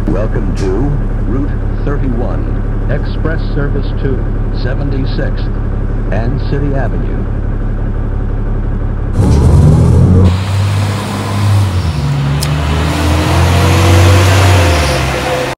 Welcome to Route 31, Express Service to 76th and City Avenue.